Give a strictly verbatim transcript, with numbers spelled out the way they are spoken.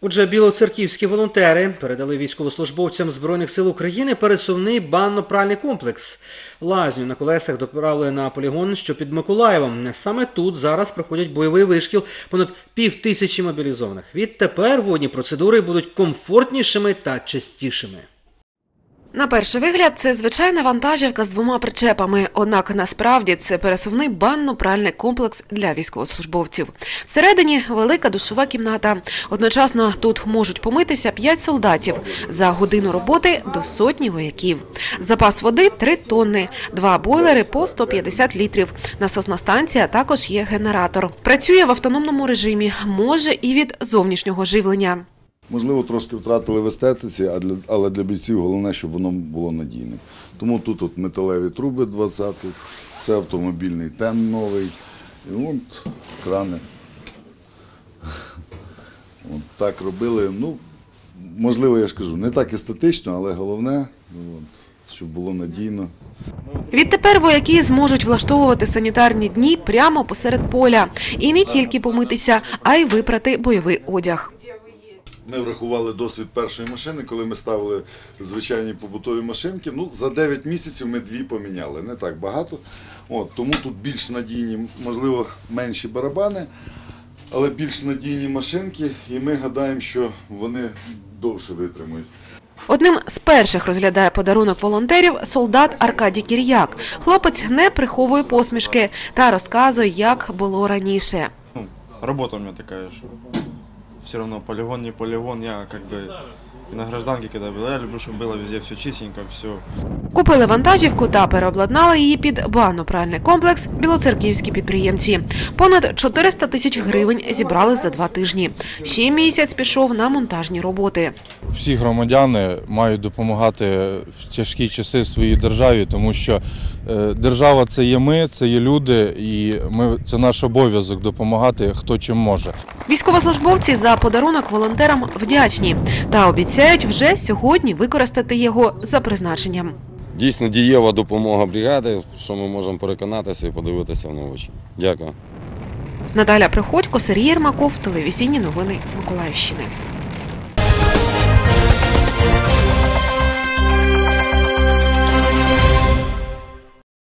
Отже, білоцерківські волонтери передали військовослужбовцям Збройних сил України пересувний банно-пральний комплекс. Лазню на колесах доправили на полігон, що під Миколаєвом. Саме тут зараз проходять бойовий вишкіл понад півтисячі мобілізованих. Відтепер водні процедури будуть комфортнішими та частішими. На перший вигляд, це звичайна вантажівка з двома причепами. Однак, насправді, це пересувний банно-пральний комплекс для військовослужбовців. Всередині – велика душова кімната. Одночасно тут можуть помитися п'ять солдатів. За годину роботи – до сотні вояків. Запас води – три тонни. Два бойлери по сто п'ятдесят літрів. Насосна станція, також є генератор. Працює в автономному режимі, може і від зовнішнього живлення. Можливо, трошки втратили в естетиці, але для бійців головне, щоб воно було надійним. Тому тут от металеві труби двадцяти, це автомобільний тен новий, і от крани. От так робили. Ну, можливо, я ж кажу, не так естетично, але головне, от, щоб було надійно. Відтепер вояки зможуть влаштовувати санітарні дні прямо посеред поля. І не тільки помитися, а й випрати бойовий одяг. Ми врахували досвід першої машини, коли ми ставили звичайні побутові машинки. Ну, за дев'ять місяців ми дві поміняли, не так багато. От, тому тут більш надійні, можливо, менші барабани, але більш надійні машинки, і ми гадаємо, що вони довше витримують. Одним з перших розглядає подарунок волонтерів солдат Аркадій Кір'як. Хлопець не приховує посмішки та розказує, як було раніше. Ну, робота у мене така, що все равно полигон, не полигон, я как бы и на гражданке, когда был, я люблю, чтобы было везде все чистенько, все. Купили вантажівку та переобладнали її під банно-пральний комплекс білоцерківські підприємці. Понад чотириста тисяч гривень зібрали за два тижні. Ще місяць пішов на монтажні роботи. Всі громадяни мають допомагати в тяжкі часи своїй державі, тому що держава – це є ми, це є люди, і ми, це наш обов'язок допомагати, хто чим може. Військовослужбовці за подарунок волонтерам вдячні та обіцяють вже сьогодні використати його за призначенням. Дійсно дієва допомога бригади, що ми можемо переконатися і подивитися в очі. Дякую. Наталя Приходько, Сергій Єрмаков, телевізійні новини Миколаївщини.